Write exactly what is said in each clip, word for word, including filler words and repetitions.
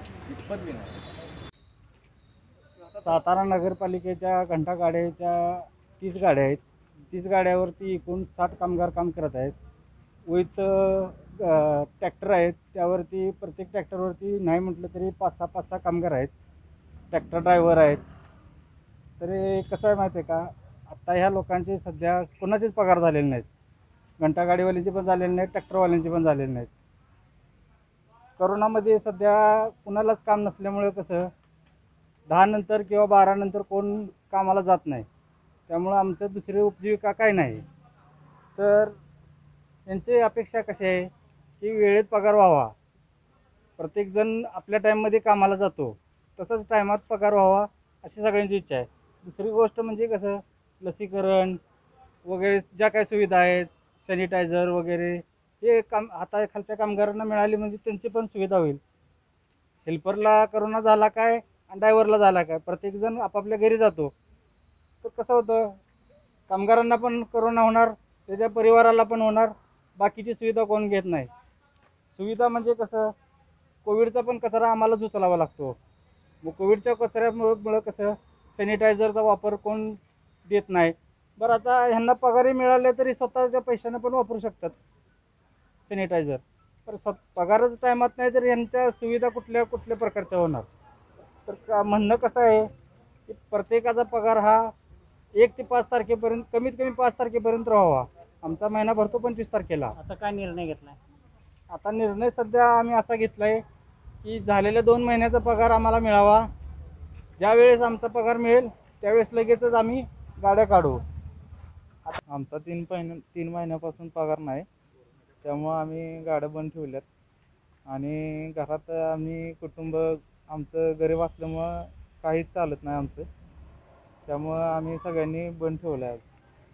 इतपत बी नाही. सातारा नगरपालिकेच्या घंटागाड्याच्या तीस गाड्या आहेत. तीस गाड्यावरती एकूण साठ कामगार काम करत आहेत. विथ ट्रॅक्टर आहेत, त्यावरती प्रत्येक ट्रॅक्टरवरती नाही म्हटलं तरी पाच सहा पाच सहा कामगार आहेत, ट्रॅक्टर ड्रायव्हर आहेत. तरी कसं आहे माहिती आहे का, आत्ता ह्या लोकांचे सध्या कोणाचेच पगार झालेले नाहीत. घंटागाडीवाल्यांचे पण झालेले नाहीत, ट्रॅक्टरवाल्यांचे पण झालेले नाहीत. करोनामध्ये सध्या कुणालाच काम नसल्यामुळे कसं दहा नंतर किंवा बारा नंतर कोण कामाला जात नाही, त्यामुळं आमचं दुसरी उपजीविका काय नाही. तर यांची अपेक्षा कशी आहे की वेळेत पगार व्हावा. प्रत्येकजण आपल्या टाईममध्ये कामाला जातो, तसंच टायमात पगार व्हावा अशी सगळ्यांची इच्छा आहे. दुसरी गोष्ट म्हणजे कसं लसीकरण वगैरे ज्या काही सुविधा आहेत, सॅनिटायझर वगैरे हे काम हाताखालच्या कामगारांना मिळाली म्हणजे त्यांची पण सुविधा होईल. हेल्परला करोना झाला काय आणि ड्रायव्हरला झाला काय, प्रत्येकजण आपापल्या घरी जातो. तर कसं होतं, कामगारांना पण करोना होणार, त्याच्या परिवाराला पण होणार, बाकीची सुविधा कोण घेत नाही. सुविधा म्हणजे कसं कोविडचा पण कचरा आम्हालाच उचलावा लागतो. मग कोविडच्या कचऱ्यामुळं कसं सॅनिटायझरचा वापर कोण देत नाही. बरं आता ह्यांना पगारी मिळाले तरी स्वतःच्या पैशाने पण वापरू शकतात सॅनिटायझर. तर स पगारच टायमात नाही तर यांच्या सुविधा कुठल्या कुठल्या प्रकारच्या होणार. तर का म्हणणं कसं आहे की प्रत्येकाचा पगार हा एक ते पाच तारखेपर्यंत कमीत कमी पाच तारखेपर्यंत राहावा. आमचा महिना भरतो पंचवीस तारखेला. आता काय निर्णय घेतला आहे? आता निर्णय सध्या आम्ही असा घेतला आहे की झालेल्या दोन महिन्याचा पगार आम्हाला मिळावा. ज्यावेळेस आमचा पगार मिळेल त्यावेळेस लगेचच आम्ही गाड्या काढू. आमचा तीन महिन्या तीन महिन्यापासून पगार नाही, त्यामुळं आम्ही गाड्या बंद ठेवल्यात. आणि घरात आम्ही कुटुंब आमचं गरीब असल्यामुळं काहीच चालत नाही आमचं, त्यामुळं आम्ही सगळ्यांनी बंद ठेवलं आहे.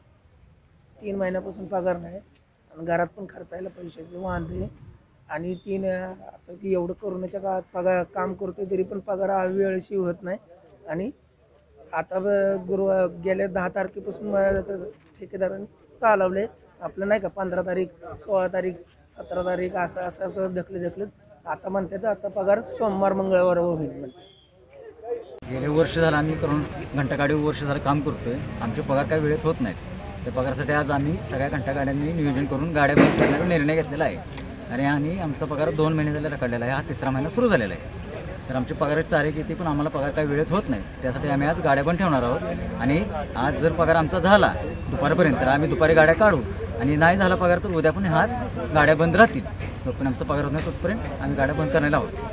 तीन महिन्यापासून पगार नाही आणि घरात पण खर्चायला पैशाचे वांदे. आणि तीन आता की एवढं कोरोनाच्या काळात पगार काम करतोय तरी पण पगार हा वेळेशी होत नाही. आणि आता गुरु गेल्या दहा तारखेपासून ठेकेदारांनी चालवले आपलं नाही का पंधरा तारीख सोळा तारीख सतरा तारीख असं असं असं ढकलत ढकलत आता म्हणतात आता पगार सोमवार मंगळवार होईल म्हणते. गेले वर्ष झालं आम्ही करून घंटागाडी वर्ष झालं काम करतोय. आमचे पगार काही वेळेत होत नाहीत. त्या पगारासाठी आज आम्ही सगळ्या घंटागाड्यांनी नियोजन करून गाड्या बंद करण्याचा निर्णय घेतलेला आहे. आणि आणि आमचा पगार दोन महिने झाले रखडलेला आहे. हा तिसरा महिना सुरू झालेला आहे. तर आमची पगाराची तारीख येते पण आम्हाला पगार काही वेळेत होत नाही. त्यासाठी आम्ही आज गाड्या पण ठेवणार आहोत. आणि आज जर पगार आमचा झाला दुपारपर्यंत तर आम्ही दुपारी गाड्या काढू. आणि नाही झाला पगार तर उद्या पण हाच गाड्या बंद राहतील. पण आमचा पगार होत नाही तोपर्यंत आम्ही गाड्या बंद करायला आहोत.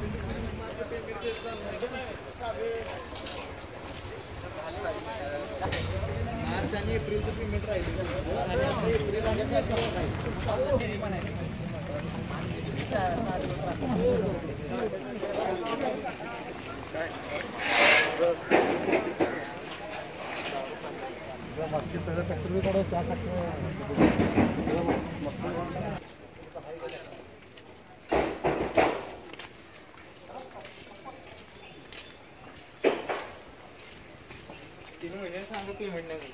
बाकी सगळं फॅक्टरीकडे चहा तीन महिने सांगा पेमेंट नाही.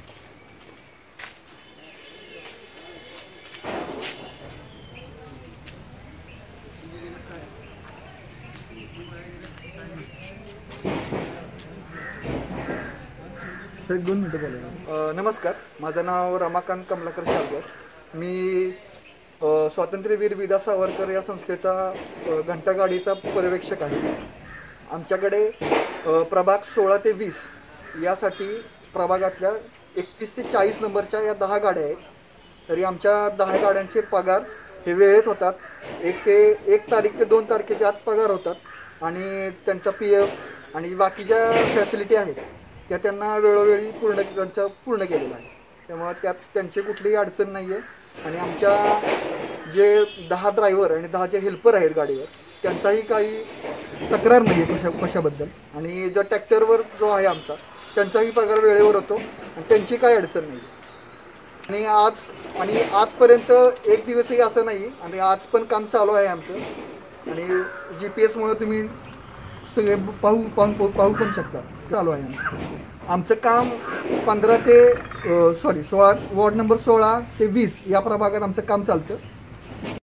एक दोन मिनटं बोला. नमस्कार, माझं नाव रमाकांत कमलाकर शालगर. मी स्वातंत्र्यवीर विदा सावरकर या संस्थेचा घंटागाडीचा पर्यवेक्षक आहे. आमच्याकडे प्रभाग सोळा ते वीस यासाठी प्रभागातल्या एकतीस ते चाळीस नंबरच्या या दहा गाड्या आहेत. तरी आमच्या दहा गाड्यांचे पगार हे वेळेत होतात. एक ते एक तारीख ते दोन तारखेच्या आत पगार होतात. आणि त्यांचा पी एफ आणि बाकीच्या फॅसिलिटी आहेत त्या त्यांना वेळोवेळी पूर्ण त्यांचा पूर्ण केलेला आहे. त्यामुळे त्यात त्यांची कुठलीही अडचण नाही आहे. आणि आमच्या जे दहा ड्रायव्हर आणि दहा जे हेल्पर आहेत गाडीवर त्यांचाही काही तक्रार नाही आहे कशा कशाबद्दल. आणि जो ट्रॅक्टरवर जो आहे आमचा त्यांचाही पगार वेळेवर होतो आणि त्यांची काही अडचण नाही. आणि आज आणि आजपर्यंत एक दिवसही असं नाही. आणि आज पण काम चालू आहे आमचं. आणि जी पी एसमुळं तुम्ही सगळे पाहू पाहू पाहू पण शकता चालू आहे आमचं. आमचं काम पंधरा ते सॉरी सोळा वॉर्ड नंबर सोळा ते वीस या प्रभागात आमचं काम चालतं.